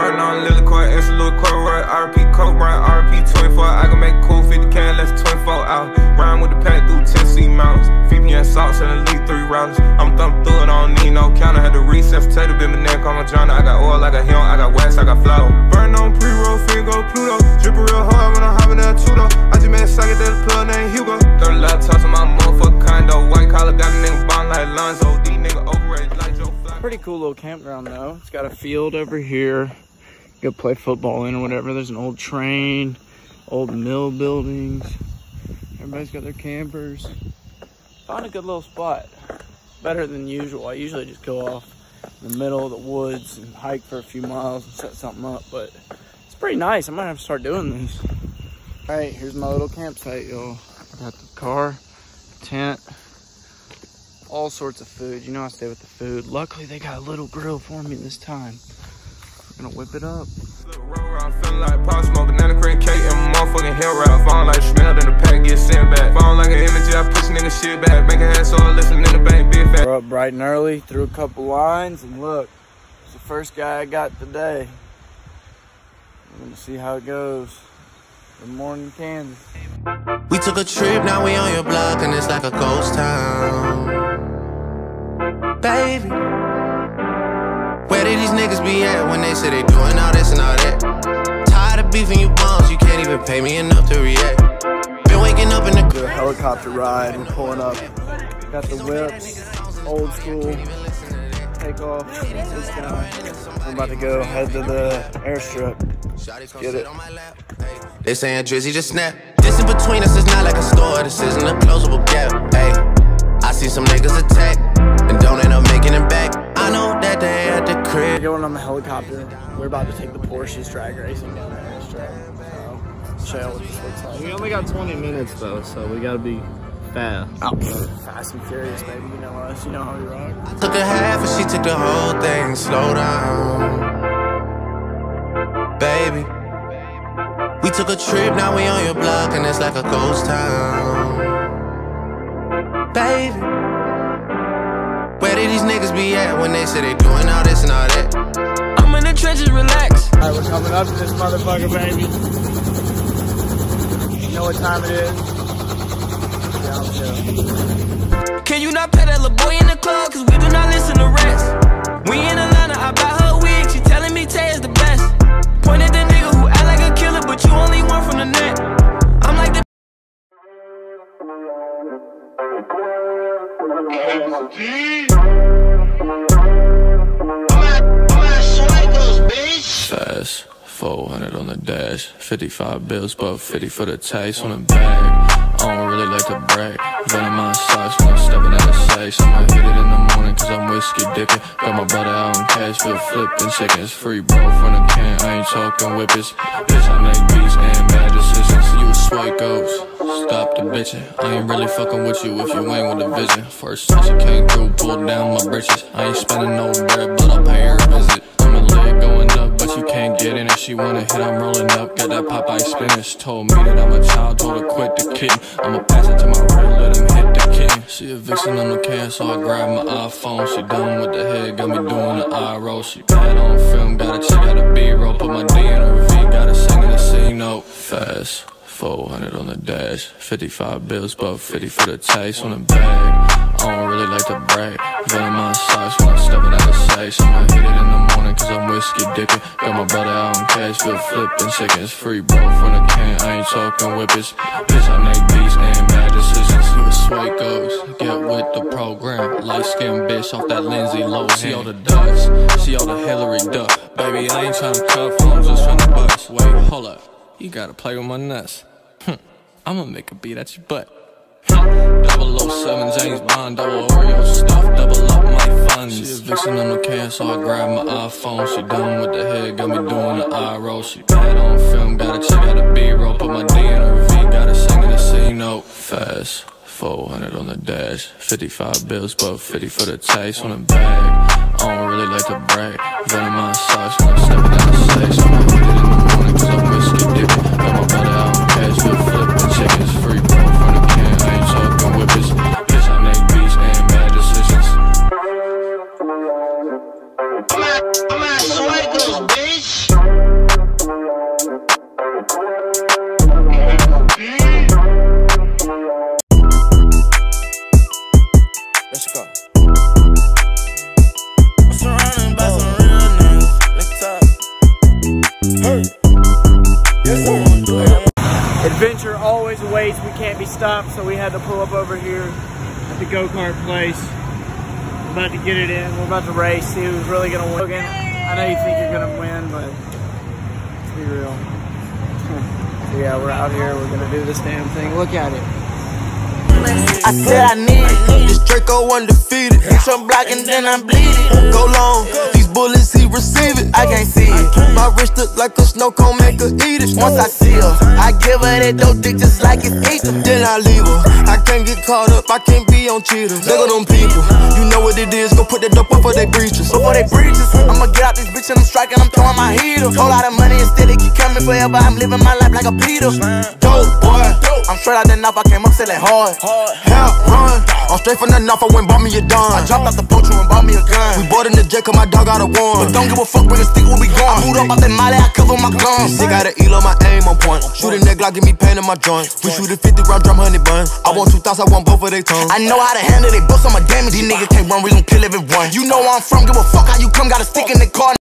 Burn on Lily Court, it's a little Roy, RP Coke, run RP 24. I can make cool 50K, less 24 out. Rhyme with the pack through Tennessee mountains. VPN salts and elite 3 rounds. I'm thumping through it, I don't need no counter. Had to recess, potato, bit my neck on my journal. I got oil, I got him, I got wax, I got flour. Burn on pre-roll, go Pluto. Drippin' real hard when I'm hopping that Tudo. I just made a psychedelic plug named Hugo. 30 laptops in my motherfucking condo. White collar got a nigga bond like Lonzo. These nigga overrated like Joe Flacco. Pretty cool little campground though. It's got a field over here. You go play football in or whatever. There's an old train, old mill buildings. Everybody's got their campers. Found a good little spot. Better than usual. I usually just go off in the middle of the woods and hike for a few miles and set something up, but it's pretty nice. I might have to start doing this. All right, here's my little campsite, y'all. Got the car, tent, all sorts of food. You know I stay with the food. Luckily, they got a little grill for me this time. I'm gonna whip it up. I'm feeling like pop smoke, banana cream cake and motherfucking hill rap. Falling like smell, then the pack get sent back. Falling like an image, I push nigga shit back. Make a head so I listen in the bank, big fat. We're up bright and early, threw a couple lines, and look, it's the first guy I got today. I'm gonna see how it goes. Good morning, Kansas. We took a trip, now we on your block, and it's like a ghost town. Baby, where did these niggas be at when they say they doing all this and all that? Tired of beefing you bums, you can't even pay me enough to react. Been waking up in the do a helicopter ride, we're pulling up. Got the whips, old school, take off, this guy. I'm about to go head to the airstrip. Get it. They saying Drizzy just snap. This in between us is not like a store, this isn't a closable gap. Hey, I see some niggas attack and don't end up making it back. I know that they at the crib. We're going on the helicopter. We're about to take the Porsches drag racing down the airstrip. Show you what this looks like. We only got 20 minutes though, so we gotta be fast. Oh, fast and furious, baby. You know us. You know how we rock. I took a half and she took the whole thing. Slow down, baby. We took a trip, now we on your block, and it's like a ghost town. Baby, where did these niggas be at when they say they doing all this and all that? I'm in the trenches, relax. Alright, we're coming up to this motherfucker, baby. You know what time it is? Yeah, can you not pet that little boy in the club? Cause we do not listen to rest. We in Atlanta, I buy her wig, she telling me Tay is the best. Pointed the nigga who act like a killer, but you only one from the net. I'm like the Fast 400 on the dash, 55 bills, but 50 for the taste on the bag. I don't really like to brag. Venom my socks when I'm stepping out of safe. I'ma hit it in the morning cause I'm whiskey dipping. Got my brother out in Cashville flipping. Chickens free, bro, from the can. I ain't talking whippets. Bitch, I make beats and bad decisions. You a swipe ghost. Stop the bitching. I ain't really fucking with you if you ain't with a vision. First time she came through, pulled down my britches. I ain't spending no bread, but I'll pay her a visit. I'm a leg going up, but you can't get in it. She wanna hit, I'm rolling up. Got that Popeye spinach. Told me that I'm a child, told her quit the kitten. I'ma pass it to my right, let him hit the kitten. She a vixen on the can, so I grab my iPhone. She done with the head, got me doing the eye roll. She bad on film, got a chick out of B-roll. Put my D in her V, got her singing the C note. Fast 400 on the dash, 55 bills, but 50 for the taste on the bag. I don't really like to brag. Venom my socks when I'm stepping out of safe. I'ma hit it in the morning cause I'm whiskey dipping. Got my brother out in Cashville flipping. Chickens free, bro, from the can. I ain't talking whippets. Bitch, I make beats and bad decisions. You a sway ghost, get with the program. Light skinned bitch off that Lindsay Lohan. See all the ducks, see all the Hillary Duck. Baby, I ain't tryna cuff, I'm just tryna bust. Wait, hold up, you gotta play with my nuts. I'ma make a beat at your butt. 007 James Bond, double Oreo stuff, double up my funds. She a vixen on the can, so I grab my iPhone. She done with the head, got me doing the eye roll. She bad on film, got a chick out of B-roll. Put my D in her V, got her singing the C note. Fast 400 on the dash, 55 bills, but 50 for the taste on the bag. I don't really like to brag. Venom my socks when I'm stepping out of safe. I'ma hit it in the morning cause I'm whiskey dipping. Got my brother out in Cashville flipping. Chickens free, bro, from the can. I ain't talking whippets. Bitch, I make beats and bad decisions. I'm at Swagos, bitch. stop, so we had to pull up over here at the go-kart place. We're about to get it in. We're about to race, see who's really gonna win. I know you think you're gonna win, but let's be real. So yeah, we're out here. We're gonna do this damn thing. Look at it. I said I need it. This Draco undefeated. Hit your block and then I bleed it. Go long. These bullets, he receive it. I can't see it. My wrist look like a snow cone, make her eat it. Once I see her, I give her that dope dick just like it's eaten. Then I leave her. I can't get caught up, I can't be on cheaters. Look at them people. You know what it is. Go put that dope up for they breaches. Before they breaches, I'ma get out this bitch and I'm striking, I'm throwing my heater. Whole lot of money and still it keep coming forever. I'm living my life like a Peter. Dope boy. I'm straight out the knife, I came up selling hard. Hell, run. I'm straight from the knife, I went and bought me a dime. I dropped out the poacher and bought me a gun. We bought in the jet, cause my dog got a one. But don't give a fuck, bring a stick, where we gone. I moved up out that molly, I cover my guns. This got an eel on my aim on point. Shooting that Glock, give me pain in my joints. We shoot a 50 round drum, honey buns. I want 2 thoughts, I want both of they tongues. I know how to handle they books, I'm a damage. These niggas can't run, we gon' kill everyone. You know where I'm from, give a fuck how you come, got a stick in the car.